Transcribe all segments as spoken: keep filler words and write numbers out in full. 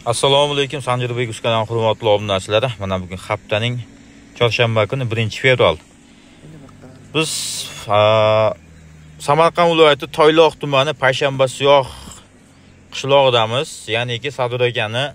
Assalomu alaykum, Sanjirbek Uskadan hurmatli obunachilar. Mana bugun haftaning chorshanba kuni birinchi fevral. Biz Samarqand viloyati Toyloq tumani Payshanbasiyoq qishlog'idamiz, ya'niki Sadur akani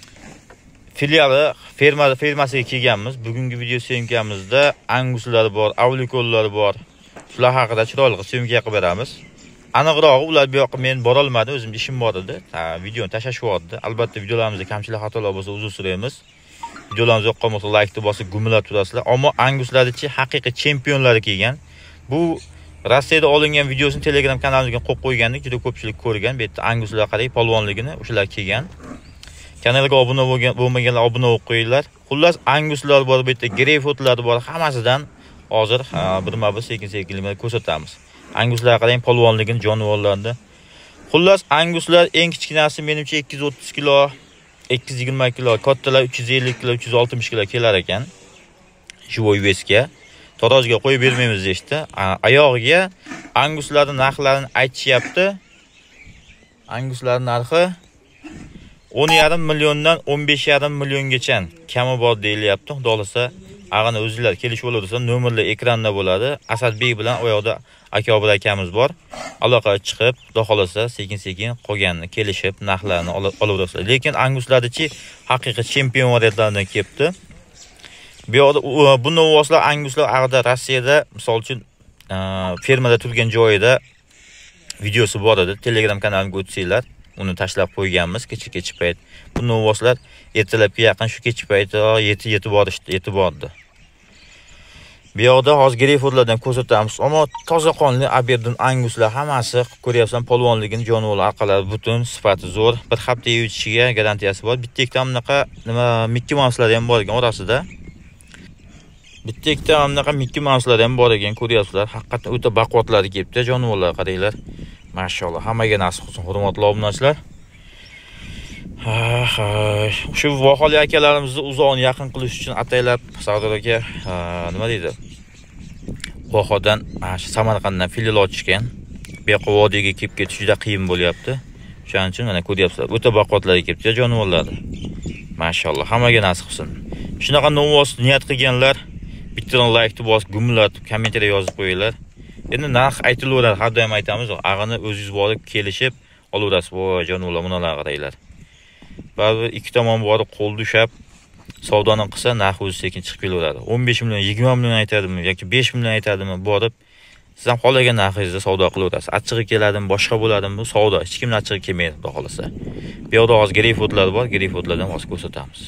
filiali ferma fermasiga kelganmiz. Bugungi video syomkamizda anguslar bor, avlikollar bor. Shular haqida chiroyli syomka qilib beramiz. Aniqrog'i ular bu yoqqa men bora olmadim, o'zimda ishim bor edi. Ha, videoni tashlashibdi. Albatta videolarimizda kamchilik xatolar bo'lsa uzr so'raymiz. Videolarimiz yoqqan bo'lsa like bosib gumilab turasizlar. Ammo anguslarchi haqiqiy chempionlari kelgan. Bu Rossiyada olingan videosini Telegram kanalimizga qo'yib qo'ygandik, juda ko'pchilik ko'rgan. Bu yerda anguslar qaray polvonligini o'shalar kelgan. Kanalga obuna bo'lgan bo'lmaganlar obuna bo'lib qo'yinglar. Xullas anguslar bor, bu yerda greyfotlar bor, hammasidan hozir birma-bir sekin-sekin ko'rsatamiz. Anguslar qarang polvonligini, jonivorlarni. Xullas anguslar eng kichkinasi menimcha ikki yuz o'ttiz kilo, ikki yuz yigirma kilo, kattalar uch yuz ellik kilo, uch yuz oltmish kilo kelar ekan. Живой весga. Tarozga qo'yib bermaymiz deydi. Oyog'iga anguslarning narxlarini aytishyapti. Anguslarning narxi o'n yarim milliondan o'n besh yarim milliongacha kami bor deyilyapti. Xudo xolasa, ag'ani o'zingizlar kelishib olursa, nomerlar ekranda bo'ladi. Asadbek bilan u yoqda aka bir akamiz bor. Aloqaga chiqib, xudo xolasa, sekin-sekin qolganini kelishib, narxlarini olaverasizlar. Lekin anguslarchi haqiqiy chempion variantlardan kelibdi. Bu yoqda bunday ovozlar anguslar ag'da Rossiyada, misol uchun, fermada turgan joyida videosi bor edi. Telegram kanalimga o'tsanglar, uni tashlab qo'yganmiz kecha-kecha payt. Bunday ovozlar ertalabga yaqin shu kecha payti yetib borishdi, yetib bordi. Bu yoqda hozir greyfotlardan ko'rsatamiz, ammo toza qonli Aberdin anguslar hammasi ko'ryapsan, polvonligini, jonivorlar orqalari butun, sifati zo'r. Bir hafta yetishiga garantiyasi bor. Bitta ikkita bunaqa nima Mickey Mouse'lar ham bor ekan orasida. Bitta ikkita bunaqa Mickey Mouse'lar ham bor ekan, ko'ryapsizlar. Haqiqatan o'ta baquvvatlar kelibdi, jonivorlar qaranglar. Mashallah, hammaga nasib qilsin, hurmatli obunachilar. Shu vohali akalarimizni uzoqni yaqin qilish uchun ataylab Sadur aka nima deydi? Vohadan, Samarqanddan filial ochishgan. Bu yoqqa vodiyga kelib ketish juda qiyin bo'lyapti. Shuning uchun mana ko'ryapsizlar, o'ta baquvvatlar kelibdi jonivorlarni. Mashallah, hammaga nasib qilsin. Shunaqa novos niyat qilganlar bittadan like bosib, gumlatib, kommentariya yozib qo'yinglar. Endi narx aytilaveradi, har doim aytamiz, ag'ini o'zingiz borib kelishib olaverasiz. Voy jonivorlar, bunalar qaranglar. Baribir ikki tomon borib qo'l dushab savdoni qilsa, narxi o'zi sekin chiqib kelaveradi. o'n besh million, yigirma million aytadimi yoki besh million aytadimi, borib siz ham xohlagan narxingizda savdo qilaverasiz. Achchig'i keladimi, boshqa bo'ladimi, bu savdo. Hech kimning achchig'i kelmaydi, xudo xolasa. Bu yoqda hozir greyfotlar bor, greyfotlardan hozir ko'rsatamiz.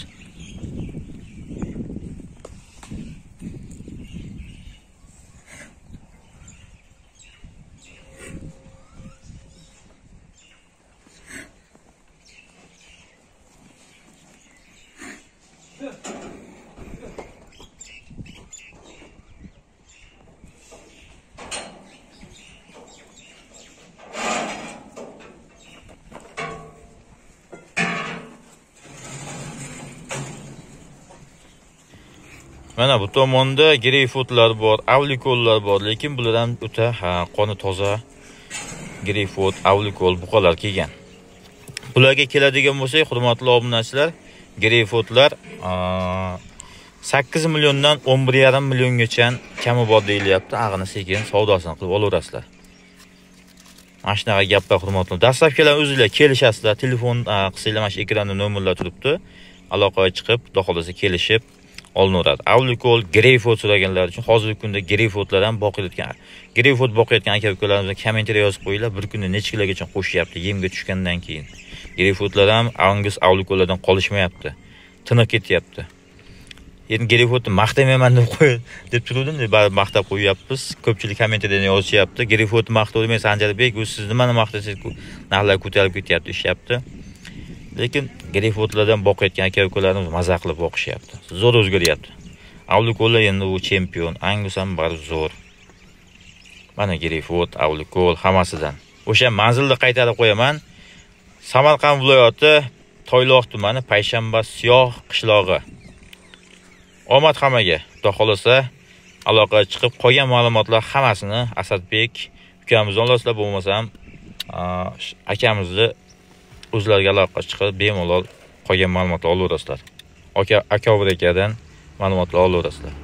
Mana bu tomonda greyfotlar bor, avlikollar bor, lekin bular ham o'ta qoni toza greyfot, avlikol buqalar kelgan. Bularga keladigan bo'lsak, hurmatli obunachilar, greyfotlar sakkiz milliondan o'n bir yarim milliongacha kami bor deyilyapti. Ag'ini sekin savdosini qilib olaverasizlar. Mana shunaqa gaplar, hurmatli. Dastlabkilar o'zingizlar kelishasizlar, telefon qilsanglar, mana shu ekranda nomerlar turibdi. Aloqaga chiqib, xudo xolasa kelishib olinaveradi. Avlikol, greyfot so'raganlar uchun hozirgi kunda greyfotlar ham boqilayotgan. Greyfot boqayotgan aka-ukalarimizni kommentariya yozib qo'yinglar, bir kunda necha kilogacha qo'shyapti yemga tushgandan keyin. Greyfotlar ham angus avlikollardan qolishmayapti. Tiniq ketyapti. Endi greyfotni maqtamayman deb qo'y deb turdim, deb maqtab qo'yyapmiz. Ko'pchilik kommentariyada yozishyapti. Greyfotni maqtavmay, Sanjarbek, o'z siz nimani maqtasangiz, narxlar ko'tarilib ketyapti, ishyapti. Lekin greyfotlardan boqayotgan aka-ukalarimiz maza qilib boqishyapti. Zo'r o'zgaryapti. Avlikollar endi u chempion, angus ham bari zo'r. Mana greyfot, avlikol hammasidan. O'sha manzilni qaytarib qo'yaman. Samarqand viloyati Toyloq tumani Payshanbasiyoq qishlog'i. Omad hammaga. Xudo xolasa, aloqaga chiqib qolgan ma'lumotlar hammasini Asadbek ukamizdan olasizlar, bo'lmasam akamizni o'zlariga aloqa chiqib bemalol qolgan ma'lumotlar olaverasizlar. Aka aka akadan ma'lumotlar olaverasizlar.